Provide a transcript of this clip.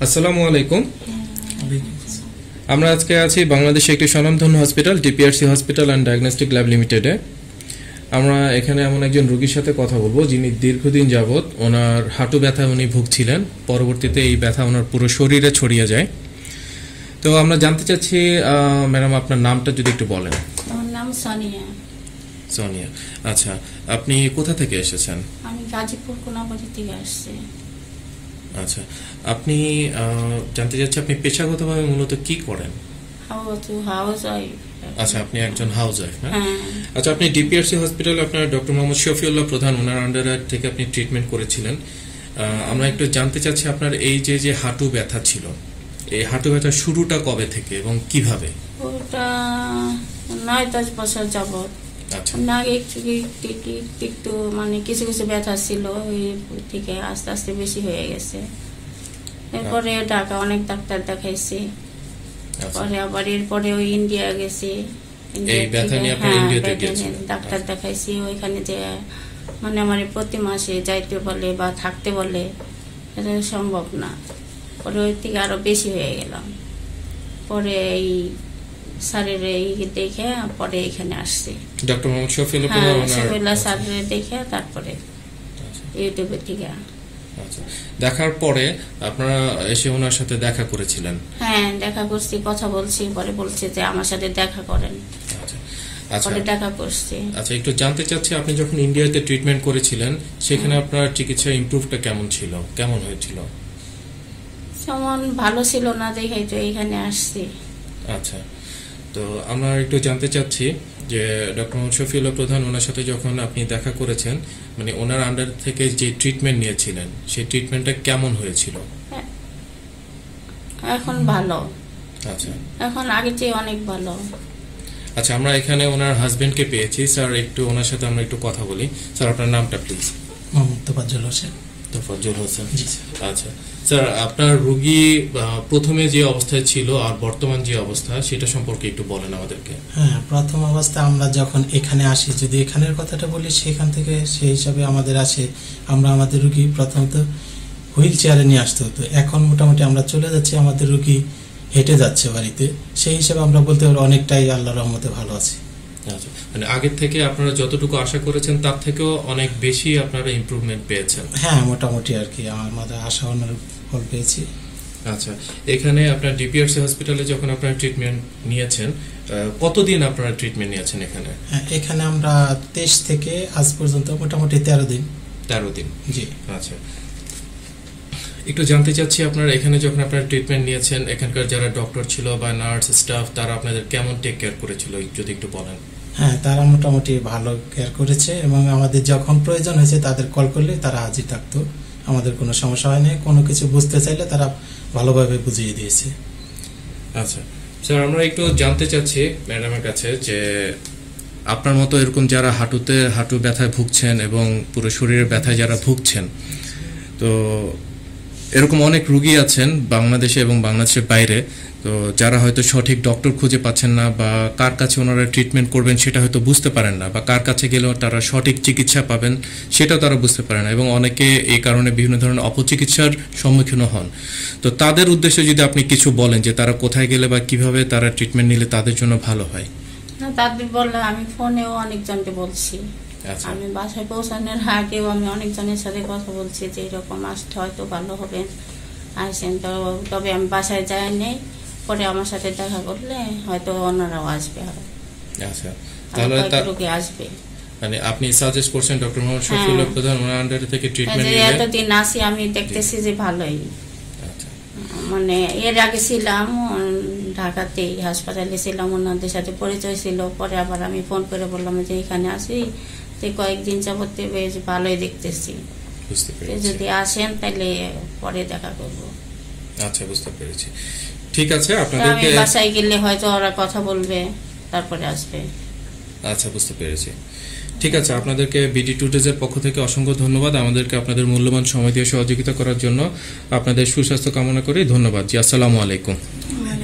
আসসালামু আলাইকুম। আমরা আজকে আছি বাংলাদেশে একটি স্বনামধন্য hospital DPRC hospital and diagnostic lab লিমিটেডে। আমরা এখানে এমন একজন রোগীর সাথে কথা বলবো যিনি দীর্ঘদিন যাবৎ ওনার হাঁটু ব্যথা উনি ভুগছিলেন, পরবর্তীতে এই ব্যথা ওনার পুরো শরীরে ছড়িয়ে যায়। তো আমরা জানতে চাচ্ছি ম্যাডাম আপনার নামটা যদি একটু বলেন। আমার নাম সোনিয়া। সোনিয়া, আচ্ছা আপনি কোথা থেকে এসেছেন? আমি গাজীপুর কোনাবাড়ি থেকে আসছি। আচ্ছা, আপনি জানতে চাচ্ছি আপনি পেশাগতভাবে মূলত কি করেন? Housewife. আচ্ছা, আপনি একজন হাউস ওয়াইফ না? হ্যাঁ। আচ্ছা, আপনি ডিপিআরসি হসপিটালে আপনার ডক্টর মোহাম্মদ শফিউল্লাহ প্রধান ওনার আন্ডারে থেকে আপনি ট্রিটমেন্ট করেছিলেন। আমরা একটু জানতে চাচ্ছি আপনার এই যে হাঁটু ব্যথা ছিল, এই হাঁটু ব্যথার শুরুটা কবে থেকে এবং কিভাবে? ওটা 9-10 বছর যাবত। আচ্ছা, আগে একটু মানে কিছু কিছু ব্যথা ছিল, ওই থেকে আস্তে আস্তে বেশি হয়ে গেছে। এরপরে ঢাকা অনেক ডাক্তার দেখাইছি, পরে আবার এরপরে ওই ইন্ডিয়া গেছি। ডাক্তার দেখাইছি, ওইখানে যে মানে আমার প্রতি মাসে যাইতে বলে বা থাকতে বলে, এটা সম্ভব না। পরে ওই থেকে আরো বেশি হয়ে গেলাম। পরে এই স্যারের এই দেখে পরে এখানে আসছি, ডক্টর মোহাম্মদ শফিউল্লাহ স্যারের দেখে তারপরে ইউটিউবে থেকে। আচ্ছা, দেখার পরে আপনারা এসে ওনার সাথে দেখা করেছিলেন? হ্যাঁ, দেখা করছি, কথা বলছি, পরে বলছে যে আমার সাথে দেখা করেন। আচ্ছা, পরে দেখা করছি। আচ্ছা, একটু জানতে চাচ্ছি আপনি যখন ইন্ডিয়াতে ট্রিটমেন্ট করেছিলেন সেখানে আপনার চিকিৎসা ইমপ্রুভটা কেমন ছিল, কেমন হয়েছিল? তেমন ভালো ছিল না, দেখাই তো এখানে আসছি। আচ্ছা, তো আমরা একটু জানতে চাচ্ছি যে ডক্টর মোহাম্মদ শফিউল্লাহ প্রধান ওনার সাথে যখন আপনি দেখা করেছেন, মানে ওনার আন্ডার থেকে যে ট্রিটমেন্ট নিয়েছিলেন সেই ট্রিটমেন্টটা কেমন হয়েছিল? এখন ভালো। আচ্ছা, এখন আগের চেয়ে অনেক ভালো। আচ্ছা, আমরা এখানে ওনার হাজবেন্ডকে পেয়েছি। স্যার, একটু ওনার সাথে আমরা একটু কথা বলি। স্যার, আপনার নামটা প্লিজ? মোহাম্মদ তোফাজ্জল হোসেন। তোফাজ্জল হোসেন, আচ্ছা। স্যার, আপনার রোগী প্রথমে যে অবস্থায় ছিল আর বর্তমান যে অবস্থা সেটা সম্পর্কে একটু বলেন আমাদেরকে। হ্যাঁ, প্রথম অবস্থায় আমরা যখন এখানে আসি, যদি এখানের কথাটা বলি, সেখান থেকে সেই হিসাবে আমাদের আসে, আমরা আমাদের রুগী প্রথমত হুইল চেয়ারে নিয়ে আসতে হতো। এখন মোটামুটি আমরা চলে যাচ্ছি, আমাদের রুগী হেঁটে যাচ্ছে বাড়িতে। সেই হিসাবে আমরা বলতে পারি অনেকটাই আল্লাহর রহমতে ভালো আছি। আচ্ছা, মানে আগের থেকে আপনারা যতটুকু আশা করেছেন তার থেকেও অনেক বেশি আপনারা ইমপ্রুভমেন্ট পেয়েছেন? হ্যাঁ, মোটামুটি আর কি আমাদের আশা অনুরূপ ফল পেয়েছি। আচ্ছা, এখানে আপনার ডিপিআরসি হসপিটালে যখন আপনারা ট্রিটমেন্ট নিয়েছেন, কতদিন আপনারা ট্রিটমেন্ট নিয়েছেন এখানে? হ্যাঁ, এখানে আমরা 23 থেকে আজ পর্যন্ত মোটামুটি 13 দিন। 13 দিন, জি। আচ্ছা, একটু জানতে চাচ্ছি আপনারা এখানে যখন আপনারা ট্রিটমেন্ট নিয়েছেন এখানকার যারা ডক্টর ছিল বা নার্স স্টাফ তারা আপনাদের কেমন টেক কেয়ার করেছিল যদি একটু বলেন? হ্যাঁ, তারা মোটামুটি ভালো কেয়ার করেছে এবং আমাদের যখন প্রয়োজন হয়েছে তাদের কল করলে তারা হাজির থাকতো। আমাদের কোনো সমস্যা হয়নি, কোনো কিছু বুঝতে চাইলে তারা ভালোভাবে বুঝিয়ে দিয়েছে। আচ্ছা স্যার, আমরা একটু জানতে চাচ্ছি ম্যাডামের কাছে যে আপনার মতো এরকম যারা হাঁটু ব্যথায় ভুগছেন এবং পুরো শরীরের ব্যথায় যারা ভুগছেন, তো এরকম অনেক রোগী আছেন বাংলাদেশে এবং বাংলাদেশের বাইরে, তো যারা হয়তো সঠিক ডক্টর খুঁজে পাচ্ছেন না বা কার কাছে ওনারা ট্রিটমেন্ট করবেন সেটা হয়তো বুঝতে পারেন না, বা কার কাছে গেলেও তারা সঠিক চিকিৎসা পাবেন সেটাও তারা বুঝতে পারে না, এবং অনেকে এই কারণে বিভিন্ন ধরনের অপচিকিৎসার সম্মুখীন হন। তো তাদের উদ্দেশ্যে যদি আপনি কিছু বলেন যে তারা কোথায় গেলে বা কিভাবে তারা ট্রিটমেন্ট নিলে তাদের জন্য ভালো হয়? তাদের বললে আমি ফোনেও অনেকজনকে বলছি। আমি বাসায় পৌঁছানোর আগেও আমি অনেকজনের সাথে কথা বলছি যে এরকম আসতে হয়তো ভালো হবে, আসেন। তবে আমি বাসায় যাই নেই, পরে আমার সাথে দেখা করলে হয়তো অন্যরাও আসবে। আচ্ছা, তাহলে রোগী আসবে। মানে আপনি সাজেস্ট করছেন ডক্টর মোহাম্মদ শফিউল্লাহ প্রধান ওনার আন্ডারে থেকে ট্রিটমেন্ট নিলে? এতদিন আসি আমি দেখতেছি যে ভালোই। মানে এর আগে ছিলাম ঢাকাতেই হাসপাতালে ছিলাম, ওনাদের সাথে পরিচয় ছিল। পরে আবার আমি ফোন করে বললাম যে এখানে আসি, কয়েকদিন যাবত বেশ ভালোই দেখতেছি, যদি আসেন তাহলে পরে দেখা করব। আচ্ছা, বুঝতে পেরেছি। ঠিক আছে, আপনাদেরকে বাসায় গেলে হয়তো ওরা কথা বলবে, তারপরে আসবে। আচ্ছা, বুঝতে পেরেছি। ঠিক আছে, আপনাদেরকে বিডি টুডেজের পক্ষ থেকে অসংখ্য ধন্যবাদ আমাদেরকে আপনাদের মূল্যবান সময় দিয়ে সহযোগিতা করার জন্য। আপনাদের সুস্বাস্থ্য কামনা করি। ধন্যবাদ জি। আসসালামু আলাইকুম।